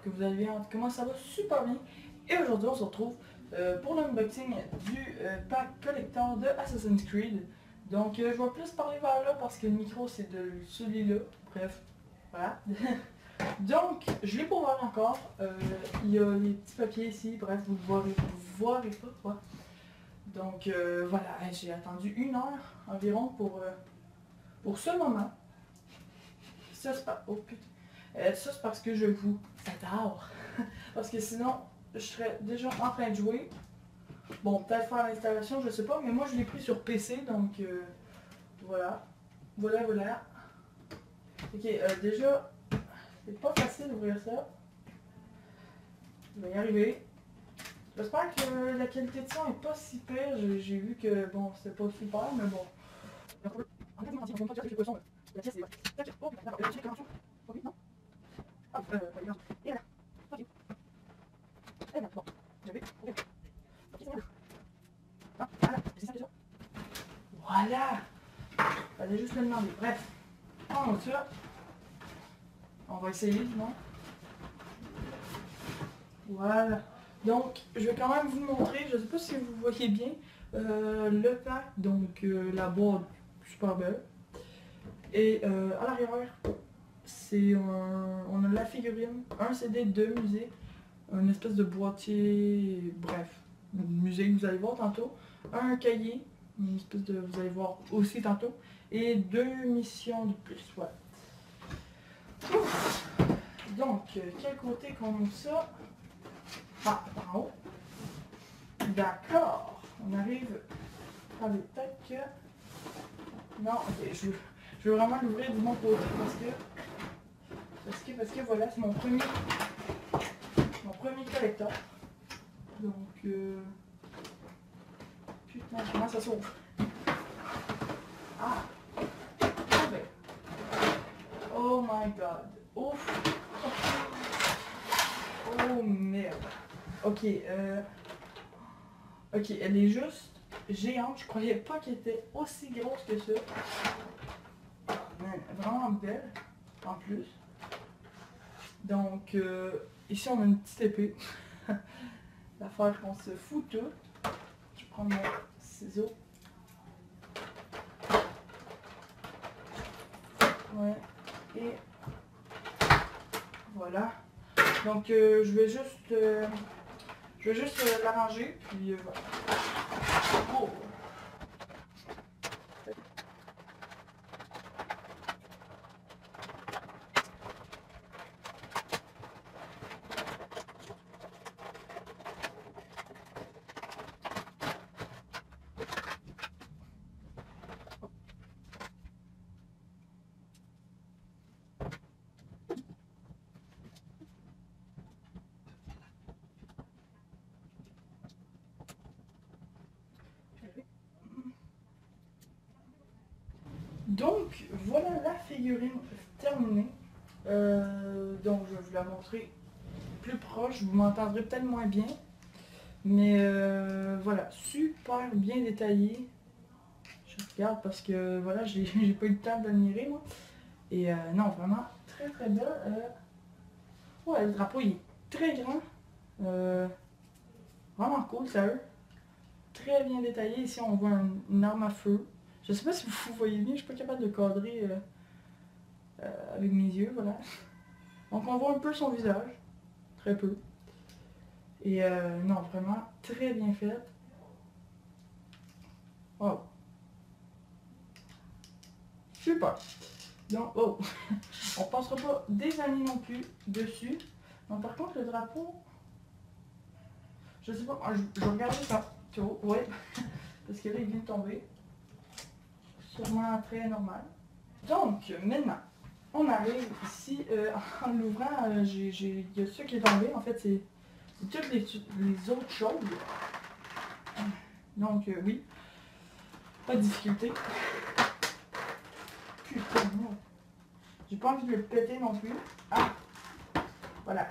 que vous allez bien, comment ça va super bien. Et aujourd'hui on se retrouve pour l'unboxing du pack collector de Assassin's Creed. Donc je vais plus parler vers là parce que le micro c'est de celui-là, bref, voilà. Donc je l'ai pas ouvert encore, il y a les petits papiers ici, bref vous ne verrez pas quoi. Donc voilà, j'ai attendu 1 heure environ pour ce moment. Ça c'est pas... Oh putain. Ça c'est parce que je vous adore. Parce que sinon, je serais déjà en train de jouer. Bon, peut-être faire l'installation, je sais pas, mais moi je l'ai pris sur PC, donc voilà. Voilà. Ok, déjà, c'est pas facile d'ouvrir ça. Je vais y arriver. J'espère que la qualité de son est pas si pire. J'ai vu que, bon, c'est pas super, mais bon. En fait, le son, la pièce est... Oh, d'accord, oui, non? Ah, et là. Ok. Et là, bon. J'avais... Ok. Ok, c'est bien. Ah, voilà, j'ai ça déjà. Voilà. Fallait juste le demander. Bref. On ça. On va essayer, sinon. Voilà. Donc, je vais quand même vous montrer, je sais pas si vous voyez bien, le pack, donc la boîte super belle. Et à l'arrière, c'est on a la figurine, un CD de musée, une espèce de boîtier, bref, musée que vous allez voir tantôt, un cahier, une espèce de, vous allez voir aussi tantôt, et 2 missions de plus, voilà. Ouf. Donc, quel côté qu'on a ça? Ah, en haut. D'accord, on arrive. Attendez, peut-être que... Non, ok, je veux vraiment l'ouvrir de mon côté parce que voilà, c'est mon premier collector. Donc, putain, comment ça s'ouvre? Ah, ben. Oh my god. Ouf. Oh merde. Ok, ok, elle est juste géante. Je croyais pas qu'elle était aussi grosse que ça. Man, vraiment belle, en plus. Donc, ici on a une petite épée. L'affaire qu'on se fout tout. Je prends mon ciseau. Ouais. Et voilà. Donc, je vais juste l'arranger, puis voilà. Oh. Donc, voilà la figurine terminée. Donc, je vais vous la montrer plus proche. Vous m'entendrez peut-être moins bien. Mais voilà, super bien détaillé. Je regarde parce que voilà, j'ai pas eu le temps d'admirer moi. Et non, vraiment très très belle. Ouais, le drapeau il est très grand. Vraiment cool, sérieux. Très bien détaillé. Ici on voit une arme à feu. Je sais pas si vous voyez bien, je suis pas capable de cadrer avec mes yeux, voilà. Donc on voit un peu son visage, très peu. Et non, vraiment très bien fait. Wow. Super. Donc, oh, on passera pas des années non plus dessus. Donc par contre le drapeau, je sais pas, je vais regarder ça. Tu vois, ouais, parce que là il vient de tomber. Sûrement très normal. Donc maintenant, on arrive ici, en l'ouvrant, il y a ça qui est tombé, en fait c'est toutes les autres choses. Donc oui, pas de difficulté. Putain, non. J'ai pas envie de le péter non plus. Ah, voilà.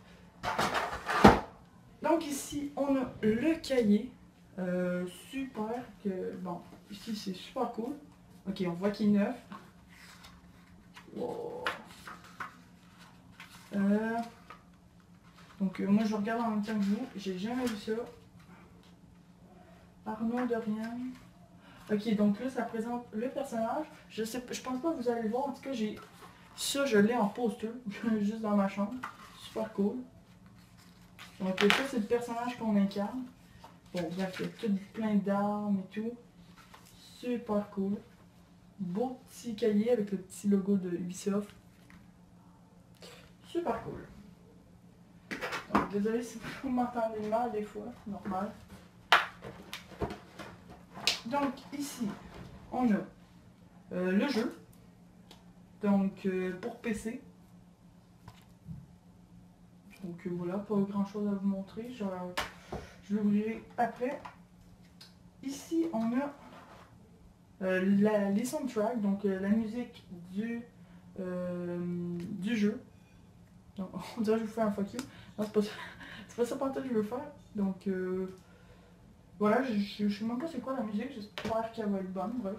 Donc ici, on a le cahier. Super, que bon, ici c'est super cool. Ok, on voit qu'il est neuf. Wow. Donc moi je regarde en même temps que vous, j'ai jamais vu ça. Arnaud Dorian. Ok, donc là ça présente le personnage. Je pense pas que vous allez le voir, en tout cas j'ai ça, je l'ai en poster, juste dans ma chambre. Super cool. Donc ça c'est le personnage qu'on incarne. Bon, bref, il y a tout plein d'armes et tout. Super cool. Beau petit cahier avec le petit logo de Ubisoft. Super cool. Donc désolé si vous m'entendez mal des fois, normal. Donc ici, on a le jeu. Donc pour PC. Donc voilà, pas grand chose à vous montrer. Je l'ouvrirai après. Ici, on a les soundtracks, donc la musique du jeu. Donc, on dirait que je vous fais un fuck you. Non, c'est pas ça que je veux faire. Donc voilà, je sais même pas c'est quoi la musique, j'espère qu'elle va être bonne, bref.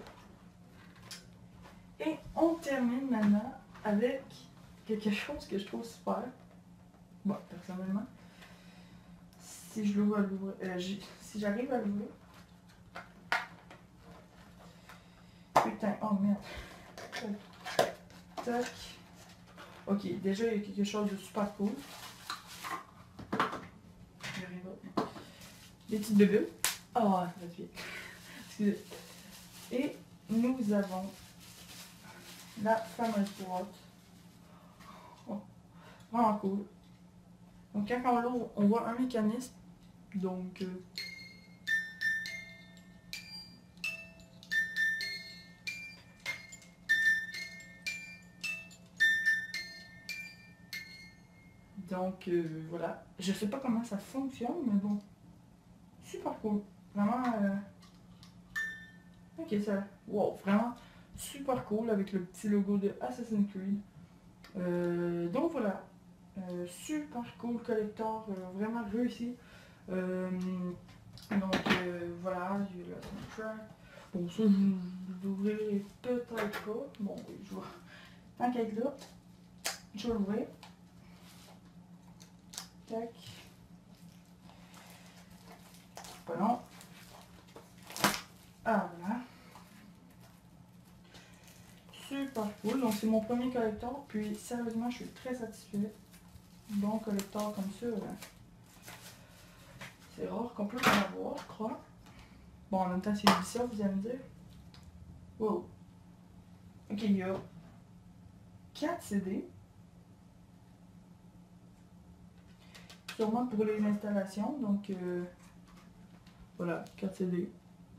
Et on termine maintenant avec quelque chose que je trouve super. Bon, personnellement. Si je l'ouvre à l'ouvrir, si j'arrive à l'ouvrir. Putain, oh merde. Tac. Ok, déjà il y a quelque chose de super cool. Des petites bébés. Oh, vas-y. Excusez. Et nous avons la fameuse boîte. Oh, vraiment cool. Donc quand on l'ouvre, on voit un mécanisme. Donc voilà. Je sais pas comment ça fonctionne, mais bon. Super cool. Vraiment. Ok, ça. Wow, vraiment super cool avec le petit logo de Assassin's Creed. Donc voilà. Super cool collector, vraiment réussi. Voilà, j'ai le soundtrack. Bon, ça je l'ouvrirai peut-être pas. Bon, oui, je vois. Tant qu'à être là, je vais l'ouvrir. Tac. Pas long. Ah voilà. Super cool. Donc c'est mon premier collector. Puis sérieusement, je suis très satisfait. Bon collector comme ça. C'est rare qu'on peut en avoir, je crois. Bon, en même temps, c'est ça, vous allez me dire. Wow. Ok, il y a 4 CD. Sûrement pour les installations. Donc, voilà, 4 CD.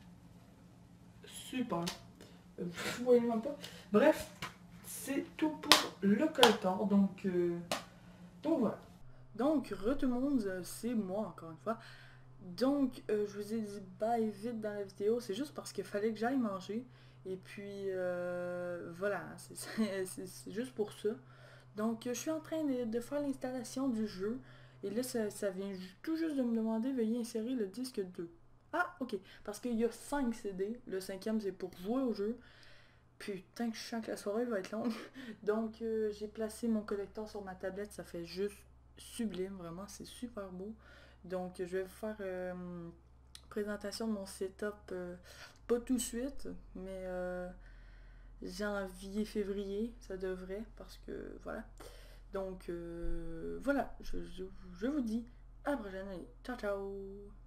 Super. Vous voyez même pas. Bref, c'est tout pour le collector. Donc voilà. Donc, tout le monde, c'est moi encore une fois. Donc, je vous ai dit bye vite dans la vidéo, c'est juste parce qu'il fallait que j'aille manger. Et puis, voilà, c'est juste pour ça. Donc, je suis en train de faire l'installation du jeu. Et là, ça vient tout juste de me demander, veuillez insérer le disque 2. Ah, ok, parce qu'il y a 5 CD. Le 5e, c'est pour jouer au jeu. Putain que je sens que la soirée va être longue. Donc, j'ai placé mon collecteur sur ma tablette, ça fait juste sublime, vraiment, c'est super beau. Donc, je vais vous faire présentation de mon setup, pas tout de suite, mais janvier, février, ça devrait, parce que voilà. Donc, voilà, je vous dis à la prochaine, allez, ciao ciao!